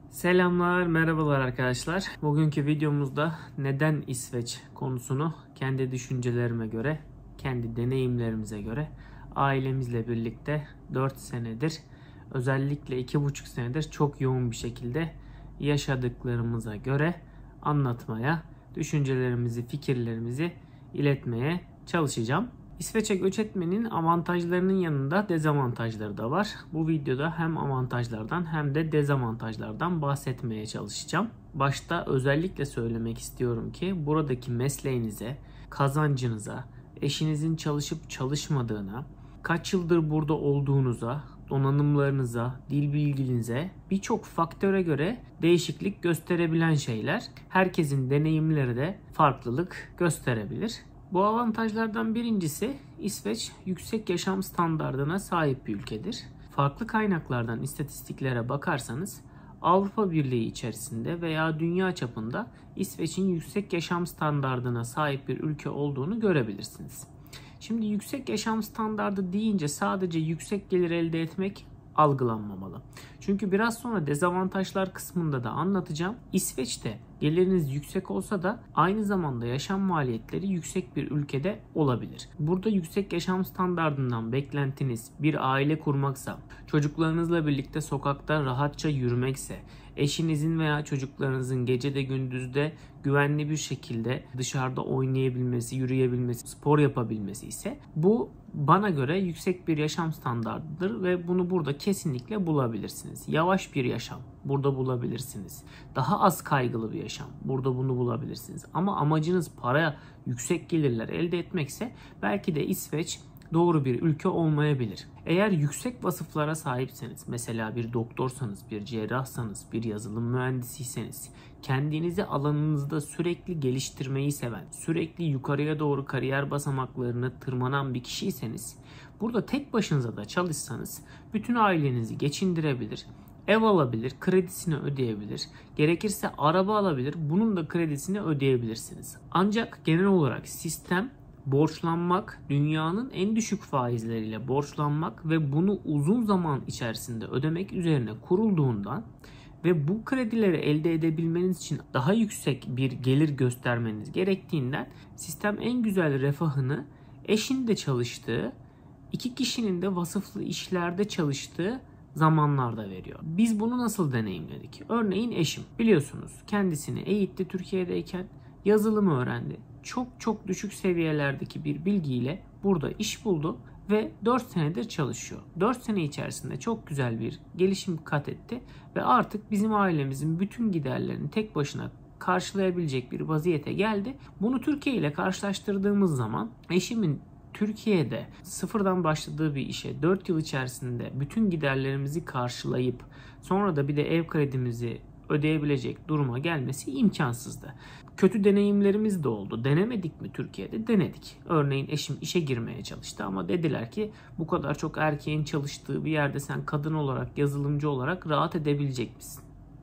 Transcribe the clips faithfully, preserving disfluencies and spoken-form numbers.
Selamlar, merhabalar arkadaşlar. Bugünkü videomuzda neden İsveç konusunu kendi düşüncelerime göre, kendi deneyimlerimize göre ailemizle birlikte dört senedir, özellikle iki buçuk senedir çok yoğun bir şekilde yaşadıklarımıza göre anlatmaya, düşüncelerimizi, fikirlerimizi iletmeye çalışacağım. İsveç'e göç etmenin avantajlarının yanında dezavantajları da var. Bu videoda hem avantajlardan hem de dezavantajlardan bahsetmeye çalışacağım. Başta özellikle söylemek istiyorum ki buradaki mesleğinize, kazancınıza, eşinizin çalışıp çalışmadığına, kaç yıldır burada olduğunuza, donanımlarınıza, dil bilginize birçok faktöre göre değişiklik gösterebilen şeyler. Herkesin deneyimleri de farklılık gösterebilir. Bu avantajlardan birincisi İsveç yüksek yaşam standardına sahip bir ülkedir. Farklı kaynaklardan istatistiklere bakarsanız Avrupa Birliği içerisinde veya dünya çapında İsveç'in yüksek yaşam standardına sahip bir ülke olduğunu görebilirsiniz. Şimdi yüksek yaşam standardı deyince sadece yüksek gelir elde etmek algılanmamalı. Çünkü biraz sonra dezavantajlar kısmında da anlatacağım. İsveç'te geliriniz yüksek olsa da aynı zamanda yaşam maliyetleri yüksek bir ülkede olabilir. Burada yüksek yaşam standardından beklentiniz bir aile kurmaksa, çocuklarınızla birlikte sokakta rahatça yürümekse, eşinizin veya çocuklarınızın gecede gündüzde güvenli bir şekilde dışarıda oynayabilmesi, yürüyebilmesi, spor yapabilmesi ise bu bana göre yüksek bir yaşam standartıdır ve bunu burada kesinlikle bulabilirsiniz. Yavaş bir yaşam burada bulabilirsiniz. Daha az kaygılı bir yaşam burada bunu bulabilirsiniz. Ama amacınız paraya yüksek gelirler elde etmekse belki de İsveç doğru bir ülke olmayabilir. Eğer yüksek vasıflara sahipseniz, mesela bir doktorsanız, bir cerrahsanız, bir yazılım mühendisiyseniz, kendinizi alanınızda sürekli geliştirmeyi seven, sürekli yukarıya doğru kariyer basamaklarını tırmanan bir kişiyseniz, burada tek başınıza da çalışsanız bütün ailenizi geçindirebilir, ev alabilir, kredisini ödeyebilir, gerekirse araba alabilir, bunun da kredisini ödeyebilirsiniz. Ancak genel olarak sistem borçlanmak, dünyanın en düşük faizleriyle borçlanmak ve bunu uzun zaman içerisinde ödemek üzerine kurulduğundan ve bu kredileri elde edebilmeniz için daha yüksek bir gelir göstermeniz gerektiğinden sistem en güzel refahını eşin de çalıştığı, iki kişinin de vasıflı işlerde çalıştığı zamanlarda veriyor. Biz bunu nasıl deneyimledik? Örneğin eşim, biliyorsunuz, kendisini eğitti Türkiye'deyken, yazılımı öğrendi. Çok çok düşük seviyelerdeki bir bilgiyle burada iş buldu ve dört senedir çalışıyor. dört sene içerisinde çok güzel bir gelişim kat etti ve artık bizim ailemizin bütün giderlerini tek başına karşılayabilecek bir vaziyete geldi. Bunu Türkiye ile karşılaştırdığımız zaman eşimin Türkiye'de sıfırdan başladığı bir işe dört yıl içerisinde bütün giderlerimizi karşılayıp sonra da bir de ev kredimizi ödeyebilecek duruma gelmesi imkansızdı. Kötü deneyimlerimiz de oldu. Denemedik mi Türkiye'de? Denedik. Örneğin eşim işe girmeye çalıştı ama dediler ki bu kadar çok erkeğin çalıştığı bir yerde sen kadın olarak, yazılımcı olarak rahat edebilecek misin?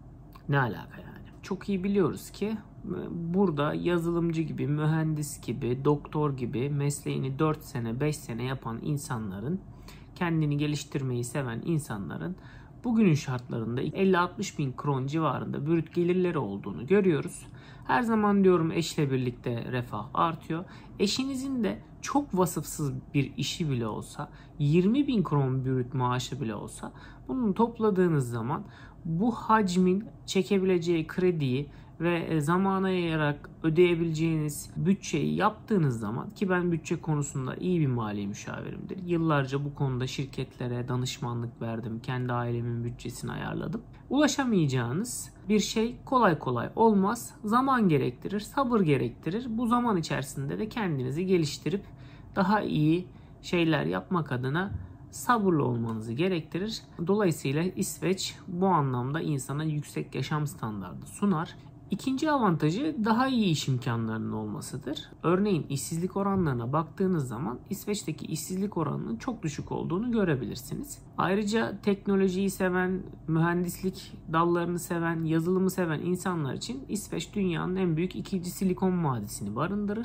Ne alaka yani? Çok iyi biliyoruz ki burada yazılımcı gibi, mühendis gibi, doktor gibi mesleğini dört sene, beş sene yapan insanların, kendini geliştirmeyi seven insanların bugünün şartlarında elli altmış bin kron civarında brüt gelirleri olduğunu görüyoruz. Her zaman diyorum eşle birlikte refah artıyor. Eşinizin de çok vasıfsız bir işi bile olsa, yirmi bin kron brüt maaşı bile olsa, bunu topladığınız zaman bu hacmin çekebileceği krediyi ve zamana yayarak ödeyebileceğiniz bütçeyi yaptığınız zaman, ki ben bütçe konusunda iyi bir mali müşavirimdir. Yıllarca bu konuda şirketlere danışmanlık verdim. Kendi ailemin bütçesini ayarladım. Ulaşamayacağınız bir şey kolay kolay olmaz. Zaman gerektirir, sabır gerektirir. Bu zaman içerisinde de kendinizi geliştirip daha iyi şeyler yapmak adına sabırlı olmanızı gerektirir. Dolayısıyla İsveç bu anlamda insana yüksek yaşam standardı sunar. İkinci avantajı daha iyi iş imkanlarının olmasıdır. Örneğin işsizlik oranlarına baktığınız zaman İsveç'teki işsizlik oranının çok düşük olduğunu görebilirsiniz. Ayrıca teknolojiyi seven, mühendislik dallarını seven, yazılımı seven insanlar için İsveç dünyanın en büyük ikinci Silikon Vadisi'ni barındırır.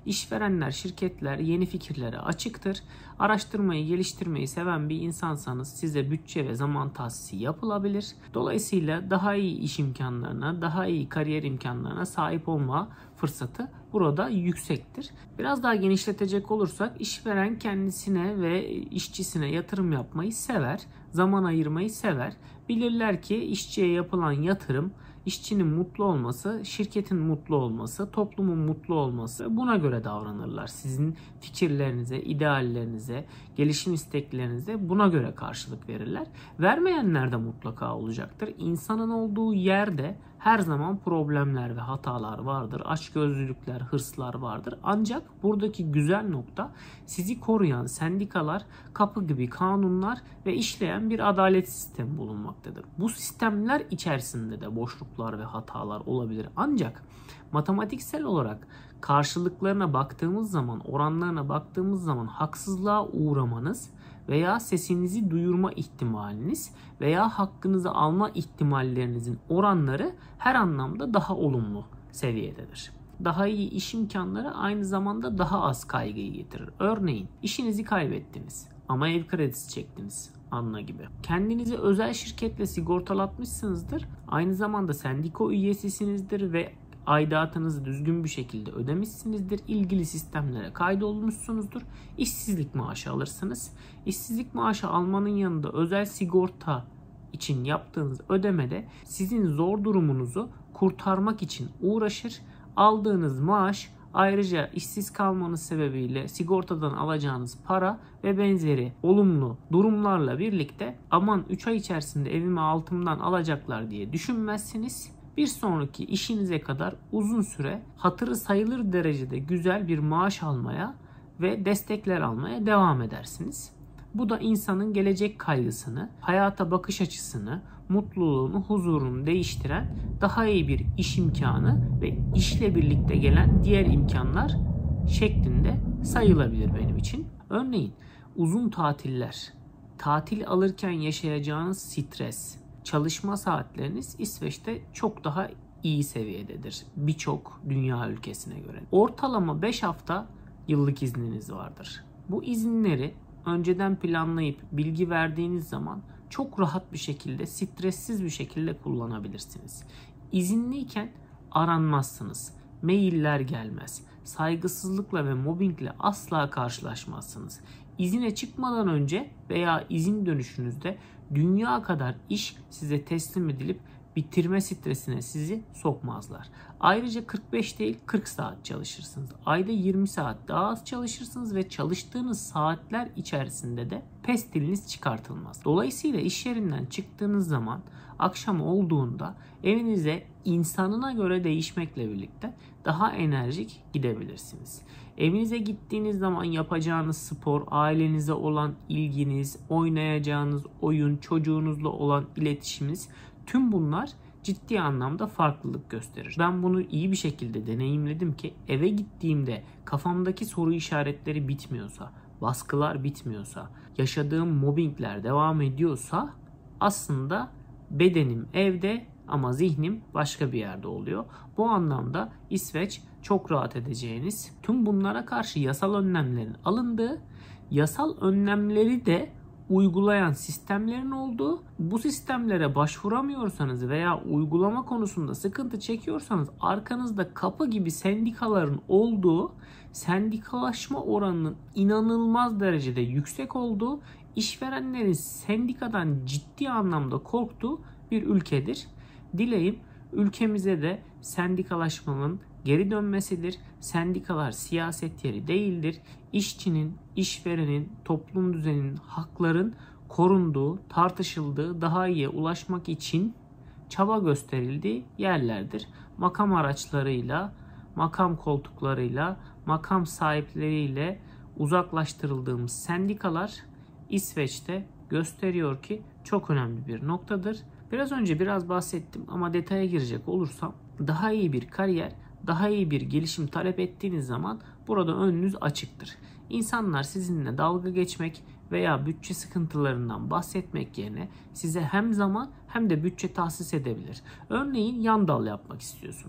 İşverenler, şirketler yeni fikirlere açıktır. Araştırmayı, geliştirmeyi seven bir insansanız size bütçe ve zaman tahsisi yapılabilir. Dolayısıyla daha iyi iş imkanlarına, daha iyi kariyer imkanlarına sahip olma fırsatı burada yüksektir. Biraz daha genişletecek olursak işveren kendisine ve işçisine yatırım yapmayı sever, zaman ayırmayı sever. Bilirler ki işçiye yapılan yatırım, işçinin mutlu olması, şirketin mutlu olması, toplumun mutlu olması, buna göre davranırlar. Sizin fikirlerinize, ideallerinize, gelişim isteklerinize buna göre karşılık verirler. Vermeyenler de mutlaka olacaktır. İnsanın olduğu yerde her zaman problemler ve hatalar vardır. Açgözlülükler, hırslar vardır. Ancak buradaki güzel nokta sizi koruyan sendikalar, kapı gibi kanunlar ve işleyen bir adalet sistemi bulunmaktadır. Bu sistemler içerisinde de boşluklar ve hatalar olabilir. Ancak matematiksel olarak karşılıklarına baktığımız zaman, oranlarına baktığımız zaman haksızlığa uğramanız veya sesinizi duyurma ihtimaliniz veya hakkınızı alma ihtimallerinizin oranları her anlamda daha olumlu seviyededir. Daha iyi iş imkanları aynı zamanda daha az kaygıyı getirir. Örneğin işinizi kaybettiniz ama ev kredisi çektiniz. Anla gibi. Kendinizi özel şirketle sigortalatmışsınızdır. Aynı zamanda sendika üyesisinizdir ve aidatınızı düzgün bir şekilde ödemişsinizdir. İlgili sistemlere kaydolmuşsunuzdur. İşsizlik maaşı alırsınız. İşsizlik maaşı almanın yanında özel sigorta için yaptığınız ödemede sizin zor durumunuzu kurtarmak için uğraşır. Aldığınız maaş, ayrıca işsiz kalmanız sebebiyle sigortadan alacağınız para ve benzeri olumlu durumlarla birlikte aman üç ay içerisinde evimi altımdan alacaklar diye düşünmezsiniz. Bir sonraki işinize kadar uzun süre hatırı sayılır derecede güzel bir maaş almaya ve destekler almaya devam edersiniz. Bu da insanın gelecek kaygısını, hayata bakış açısını, mutluluğunu, huzurunu değiştiren daha iyi bir iş imkanı ve işle birlikte gelen diğer imkanlar şeklinde sayılabilir benim için. Örneğin uzun tatiller, tatil alırken yaşayacağınız stres, çalışma saatleriniz İsveç'te çok daha iyi seviyededir birçok dünya ülkesine göre. Ortalama beş hafta yıllık izniniz vardır. Bu izinleri önceden planlayıp bilgi verdiğiniz zaman çok rahat bir şekilde, stressiz bir şekilde kullanabilirsiniz. İzinliyken aranmazsınız, mailler gelmez, saygısızlıkla ve mobbingle asla karşılaşmazsınız. İzine çıkmadan önce veya izin dönüşünüzde dünya kadar iş size teslim edilip bitirme stresine sizi sokmazlar. Ayrıca kırk beş değil kırk saat çalışırsınız. Ayda yirmi saat daha az çalışırsınız ve çalıştığınız saatler içerisinde de pestiliniz çıkartılmaz. Dolayısıyla iş yerinden çıktığınız zaman akşam olduğunda evinize insanına göre değişmekle birlikte daha enerjik gidebilirsiniz. Evinize gittiğiniz zaman yapacağınız spor, ailenize olan ilginiz, oynayacağınız oyun, çocuğunuzla olan iletişiminiz, tüm bunlar ciddi anlamda farklılık gösterir. Ben bunu iyi bir şekilde deneyimledim ki eve gittiğimde kafamdaki soru işaretleri bitmiyorsa, baskılar bitmiyorsa, yaşadığım mobbingler devam ediyorsa aslında bedenim evde ama zihnim başka bir yerde oluyor. Bu anlamda İsveç çok rahat edeceğiniz, tüm bunlara karşı yasal önlemlerin alındığı, yasal önlemleri de uygulayan sistemlerin olduğu, bu sistemlere başvuramıyorsanız veya uygulama konusunda sıkıntı çekiyorsanız arkanızda kapı gibi sendikaların olduğu, sendikalaşma oranının inanılmaz derecede yüksek olduğu, işverenlerin sendikadan ciddi anlamda korktuğu bir ülkedir. Dileğim ülkemize de sendikalaşmanın geri dönmesidir. Sendikalar siyaset yeri değildir. İşçinin, işverenin, toplum düzeninin, hakların korunduğu, tartışıldığı, daha iyiye ulaşmak için çaba gösterildiği yerlerdir. Makam araçlarıyla, makam koltuklarıyla, makam sahipleriyle uzaklaştırıldığımız sendikalar İsveç'te gösteriyor ki çok önemli bir noktadır. Biraz önce biraz bahsettim ama detaya girecek olursam daha iyi bir kariyer, daha iyi bir gelişim talep ettiğiniz zaman burada önünüz açıktır. İnsanlar sizinle dalga geçmek veya bütçe sıkıntılarından bahsetmek yerine size hem zaman hem de bütçe tahsis edebilir. Örneğin yan dal yapmak istiyorsunuz.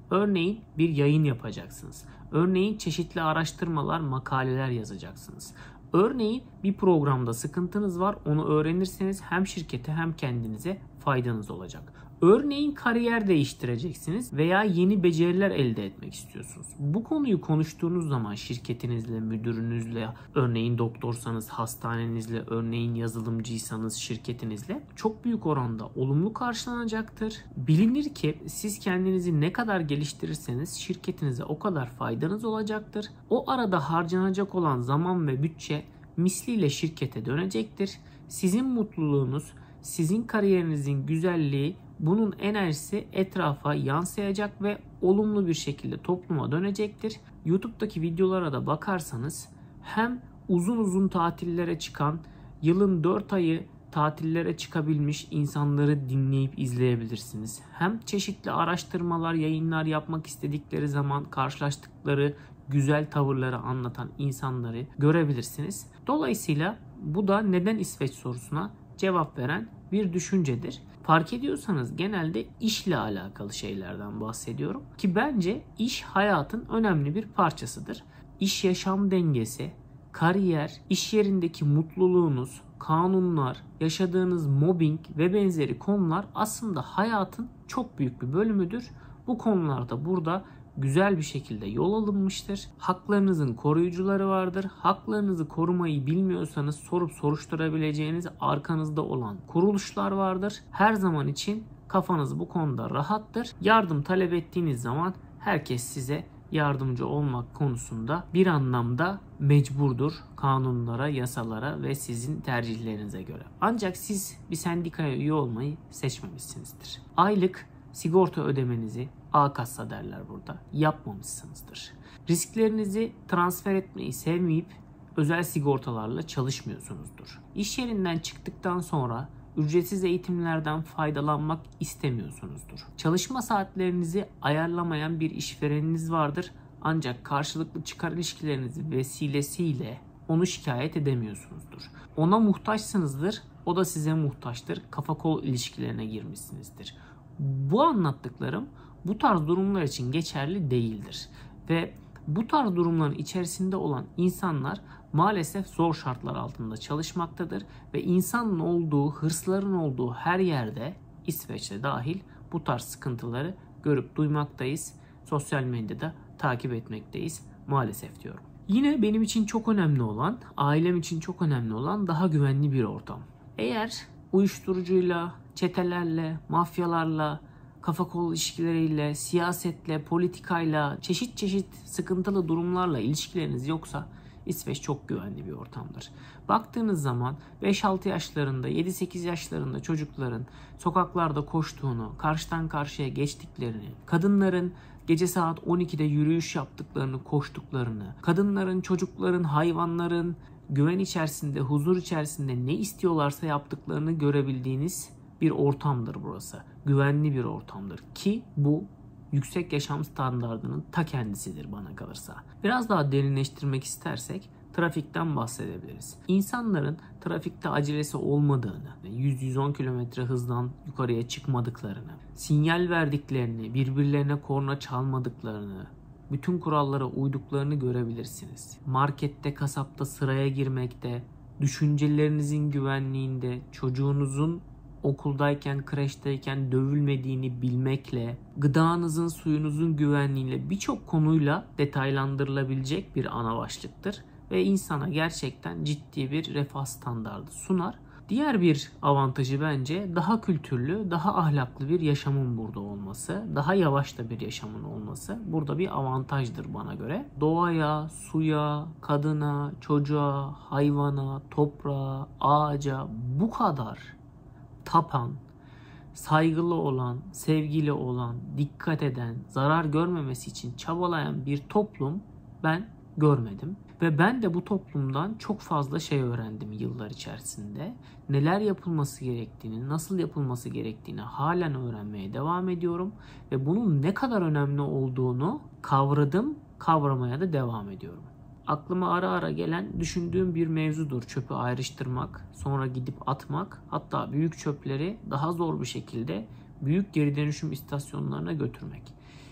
Örneğin bir yayın yapacaksınız. Örneğin çeşitli araştırmalar, makaleler yazacaksınız. Örneğin bir programda sıkıntınız var. Onu öğrenirseniz hem şirkete hem kendinize faydanız olacak. Örneğin kariyer değiştireceksiniz veya yeni beceriler elde etmek istiyorsunuz. Bu konuyu konuştuğunuz zaman şirketinizle, müdürünüzle, örneğin doktorsanız hastanenizle, örneğin yazılımcıysanız şirketinizle çok büyük oranda olumlu karşılanacaktır. Bilinir ki siz kendinizi ne kadar geliştirirseniz şirketinize o kadar faydanız olacaktır. O arada harcanacak olan zaman ve bütçe misliyle şirkete dönecektir. Sizin mutluluğunuz, sizin kariyerinizin güzelliği, bunun enerjisi etrafa yansıyacak ve olumlu bir şekilde topluma dönecektir. YouTube'daki videolara da bakarsanız hem uzun uzun tatillere çıkan, yılın dört ayı tatillere çıkabilmiş insanları dinleyip izleyebilirsiniz. Hem çeşitli araştırmalar, yayınlar yapmak istedikleri zaman karşılaştıkları güzel tavırları anlatan insanları görebilirsiniz. Dolayısıyla bu da neden İsveç sorusuna cevap veren bir düşüncedir. Fark ediyorsanız genelde işle alakalı şeylerden bahsediyorum ki bence iş hayatın önemli bir parçasıdır. İş yaşam dengesi, kariyer, iş yerindeki mutluluğunuz, kanunlar, yaşadığınız mobbing ve benzeri konular aslında hayatın çok büyük bir bölümüdür. Bu konularda burada güzel bir şekilde yol alınmıştır. Haklarınızın koruyucuları vardır. Haklarınızı korumayı bilmiyorsanız sorup soruşturabileceğiniz arkanızda olan kuruluşlar vardır. Her zaman için kafanız bu konuda rahattır. Yardım talep ettiğiniz zaman herkes size yardımcı olmak konusunda bir anlamda mecburdur kanunlara, yasalara ve sizin tercihlerinize göre. Ancak siz bir sendikaya üye olmayı seçmemişsinizdir. Aylık sigorta ödemenizi A-Kassa derler burada, yapmamışsınızdır. Risklerinizi transfer etmeyi sevmeyip özel sigortalarla çalışmıyorsunuzdur. İş yerinden çıktıktan sonra ücretsiz eğitimlerden faydalanmak istemiyorsunuzdur. Çalışma saatlerinizi ayarlamayan bir işvereniniz vardır ancak karşılıklı çıkar ilişkilerinizi vesilesiyle onu şikayet edemiyorsunuzdur. Ona muhtaçsınızdır, o da size muhtaçtır. Kafa kol ilişkilerine girmişsinizdir. Bu anlattıklarım bu tarz durumlar için geçerli değildir. Ve bu tarz durumların içerisinde olan insanlar maalesef zor şartlar altında çalışmaktadır. Ve insanın olduğu, hırsların olduğu her yerde, İsveç'te dahil, bu tarz sıkıntıları görüp duymaktayız. Sosyal medyada takip etmekteyiz maalesef diyorum. Yine benim için çok önemli olan, ailem için çok önemli olan daha güvenli bir ortam. Eğer uyuşturucuyla, çetelerle, mafyalarla, kafa kol ilişkileriyle, siyasetle, politikayla, çeşit çeşit sıkıntılı durumlarla ilişkileriniz yoksa İsveç çok güvenli bir ortamdır. Baktığınız zaman beş altı yaşlarında, yedi sekiz yaşlarında çocukların sokaklarda koştuğunu, karşıdan karşıya geçtiklerini, kadınların gece saat on ikide yürüyüş yaptıklarını, koştuklarını, kadınların, çocukların, hayvanların güven içerisinde, huzur içerisinde ne istiyorlarsa yaptıklarını görebildiğiniz bir ortamdır burası. Güvenli bir ortamdır ki bu yüksek yaşam standardının ta kendisidir bana kalırsa. Biraz daha derinleştirmek istersek trafikten bahsedebiliriz. İnsanların trafikte acelesi olmadığını, yüz yüz on kilometre hızdan yukarıya çıkmadıklarını, sinyal verdiklerini, birbirlerine korna çalmadıklarını, bütün kurallara uyduklarını görebilirsiniz. Markette, kasapta sıraya girmekte, düşüncelerinizin güvenliğinde, çocuğunuzun okuldayken, kreşteyken dövülmediğini bilmekle, gıdanızın, suyunuzun güvenliğiyle birçok konuyla detaylandırılabilecek bir ana başlıktır. Ve insana gerçekten ciddi bir refah standardı sunar. Diğer bir avantajı bence daha kültürlü, daha ahlaklı bir yaşamın burada olması, daha yavaş da bir yaşamın olması burada bir avantajdır bana göre. Doğaya, suya, kadına, çocuğa, hayvana, toprağa, ağaca bu kadar tapan, saygılı olan, sevgili olan, dikkat eden, zarar görmemesi için çabalayan bir toplum ben görmedim. Ve ben de bu toplumdan çok fazla şey öğrendim yıllar içerisinde. Neler yapılması gerektiğini, nasıl yapılması gerektiğini halen öğrenmeye devam ediyorum. Ve bunun ne kadar önemli olduğunu kavradım, kavramaya da devam ediyorum. Aklıma ara ara gelen, düşündüğüm bir mevzudur çöpü ayrıştırmak, sonra gidip atmak, hatta büyük çöpleri daha zor bir şekilde büyük geri dönüşüm istasyonlarına götürmek.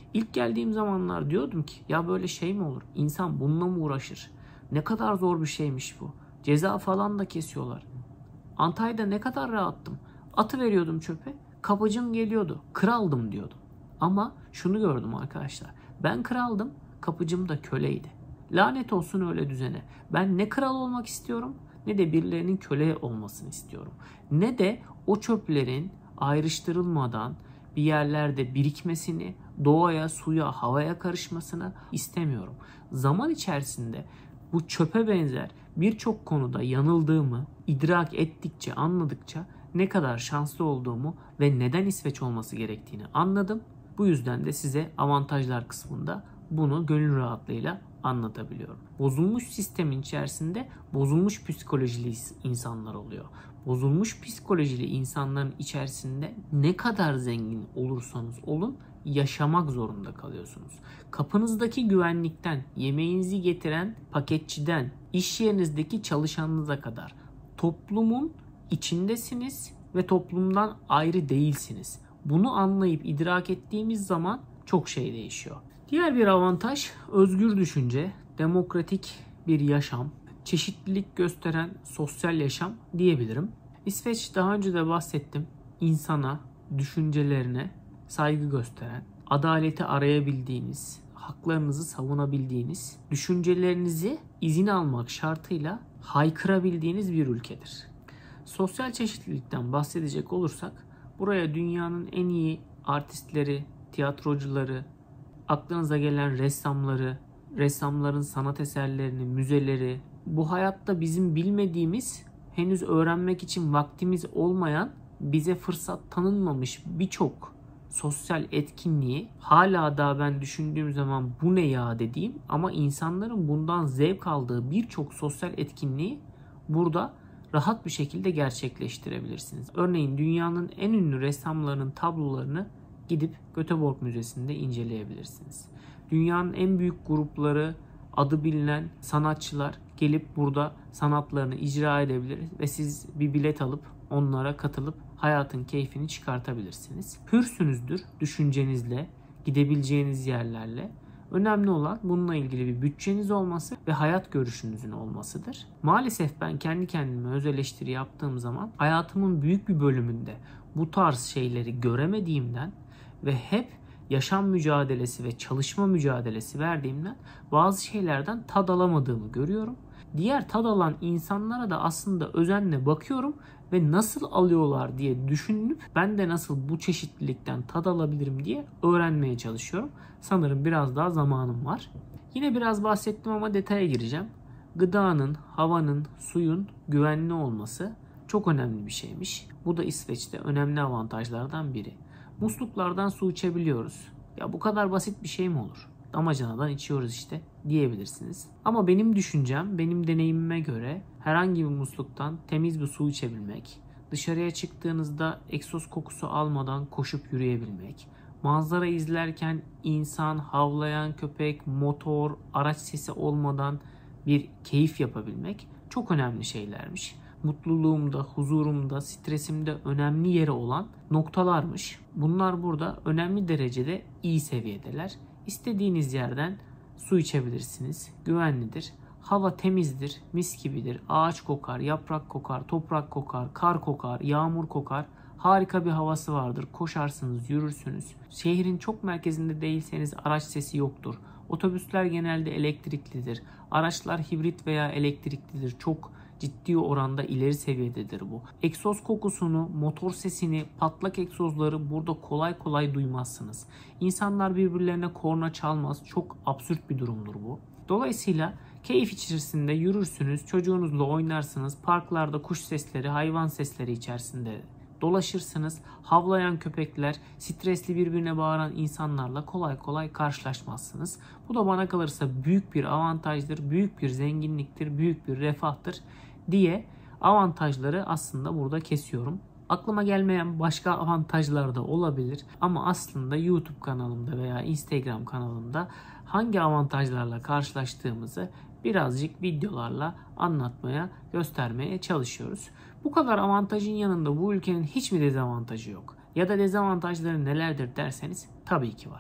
İlk geldiğim zamanlar diyordum ki ya böyle şey mi olur? İnsan bununla mı uğraşır? Ne kadar zor bir şeymiş bu. Ceza falan da kesiyorlar. Antalya'da ne kadar rahattım. Atı veriyordum çöpe. Kapıcım geliyordu. Kraldım diyordum. Ama şunu gördüm arkadaşlar. Ben kraldım. Kapıcım da köleydi. Lanet olsun öyle düzene. Ben ne kral olmak istiyorum ne de birilerinin köle olmasını istiyorum. Ne de o çöplerin ayrıştırılmadan bir yerlerde birikmesini, doğaya, suya, havaya karışmasını istemiyorum. Zaman içerisinde bu çöpe benzer birçok konuda yanıldığımı idrak ettikçe, anladıkça ne kadar şanslı olduğumu ve neden İsveç olması gerektiğini anladım. Bu yüzden de size avantajlar kısmında bunu gönül rahatlığıyla anlatabiliyorum. Bozulmuş sistemin içerisinde bozulmuş psikolojili insanlar oluyor. Bozulmuş psikolojili insanların içerisinde ne kadar zengin olursanız olun yaşamak zorunda kalıyorsunuz. Kapınızdaki güvenlikten, yemeğinizi getiren paketçiden, iş yerinizdeki çalışanınıza kadar toplumun içindesiniz ve toplumdan ayrı değilsiniz. Bunu anlayıp idrak ettiğimiz zaman çok şey değişiyor. Diğer bir avantaj özgür düşünce, demokratik bir yaşam, çeşitlilik gösteren sosyal yaşam diyebilirim. İsveç daha önce de bahsettim. İnsana, düşüncelerine saygı gösteren, adaleti arayabildiğiniz, haklarınızı savunabildiğiniz, düşüncelerinizi izin almak şartıyla haykırabildiğiniz bir ülkedir. Sosyal çeşitlilikten bahsedecek olursak buraya dünyanın en iyi artistleri, tiyatrocuları, aklınıza gelen ressamları, ressamların sanat eserlerini, müzeleri, bu hayatta bizim bilmediğimiz, henüz öğrenmek için vaktimiz olmayan, bize fırsat tanınmamış birçok sosyal etkinliği hala da ben düşündüğüm zaman bu ne ya dediğim ama insanların bundan zevk aldığı birçok sosyal etkinliği burada rahat bir şekilde gerçekleştirebilirsiniz. Örneğin dünyanın en ünlü ressamlarının tablolarını gidip Göteborg Müzesi'nde inceleyebilirsiniz. Dünyanın en büyük grupları, adı bilinen sanatçılar gelip burada sanatlarını icra edebilir ve siz bir bilet alıp onlara katılıp hayatın keyfini çıkartabilirsiniz. Hürsünüzdür düşüncenizle, gidebileceğiniz yerlerle. Önemli olan bununla ilgili bir bütçeniz olması ve hayat görüşünüzün olmasıdır. Maalesef ben kendi kendime öz eleştiri yaptığım zaman hayatımın büyük bir bölümünde bu tarz şeyleri göremediğimden ve hep yaşam mücadelesi ve çalışma mücadelesi verdiğimden bazı şeylerden tad alamadığımı görüyorum. Diğer tad alan insanlara da aslında özenle bakıyorum ve nasıl alıyorlar diye düşünüp ben de nasıl bu çeşitlilikten tad alabilirim diye öğrenmeye çalışıyorum. Sanırım biraz daha zamanım var. Yine biraz bahsettim ama detaya gireceğim. Gıdanın, havanın, suyun güvenli olması çok önemli bir şeymiş. Bu da İsveç'te önemli avantajlardan biri. Musluklardan su içebiliyoruz. Ya bu kadar basit bir şey mi olur? Damacanadan içiyoruz işte diyebilirsiniz. Ama benim düşüncem, benim deneyimime göre herhangi bir musluktan temiz bir su içebilmek, dışarıya çıktığınızda egzoz kokusu almadan koşup yürüyebilmek, manzara izlerken insan, havlayan köpek, motor, araç sesi olmadan bir keyif yapabilmek çok önemli şeylermiş. Mutluluğumda, huzurumda, stresimde önemli yeri olan noktalarmış. Bunlar burada önemli derecede iyi seviyedeler. İstediğiniz yerden su içebilirsiniz. Güvenlidir. Hava temizdir, mis gibidir. Ağaç kokar, yaprak kokar, toprak kokar, kar kokar, yağmur kokar. Harika bir havası vardır. Koşarsınız, yürürsünüz. Şehrin çok merkezinde değilseniz araç sesi yoktur. Otobüsler genelde elektriklidir. Araçlar hibrit veya elektriklidir. Çok ciddi oranda ileri seviyededir bu. Egzoz kokusunu, motor sesini, patlak egzozları burada kolay kolay duymazsınız. İnsanlar birbirlerine korna çalmaz. Çok absürt bir durumdur bu. Dolayısıyla keyif içerisinde yürürsünüz, çocuğunuzla oynarsınız. Parklarda kuş sesleri, hayvan sesleri içerisinde dolaşırsınız. Havlayan köpekler, stresli birbirine bağıran insanlarla kolay kolay karşılaşmazsınız. Bu da bana kalırsa büyük bir avantajdır, büyük bir zenginliktir, büyük bir refahtır diye avantajları aslında burada kesiyorum. Aklıma gelmeyen başka avantajlar da olabilir ama aslında YouTube kanalımda veya Instagram kanalımda hangi avantajlarla karşılaştığımızı birazcık videolarla anlatmaya, göstermeye çalışıyoruz. Bu kadar avantajın yanında bu ülkenin hiç mi dezavantajı yok? Ya da dezavantajları nelerdir derseniz tabii ki var.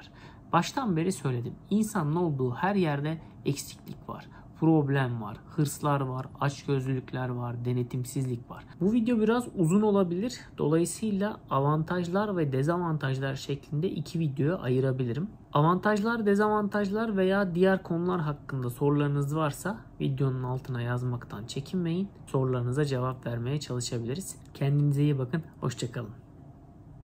Baştan beri söyledim. İnsanın olduğu her yerde eksiklik var. Problem var, hırslar var, açgözlülükler var, denetimsizlik var. Bu video biraz uzun olabilir. Dolayısıyla avantajlar ve dezavantajlar şeklinde iki videoya ayırabilirim. Avantajlar, dezavantajlar veya diğer konular hakkında sorularınız varsa videonun altına yazmaktan çekinmeyin. Sorularınıza cevap vermeye çalışabiliriz. Kendinize iyi bakın. Hoşça kalın.